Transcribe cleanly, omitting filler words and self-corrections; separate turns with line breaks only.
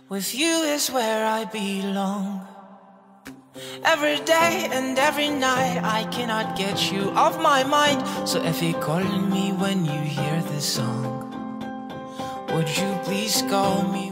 With you is where I belong. Every day and every night I cannot get you off my mind. So if you call me when you hear this song, would you please call me?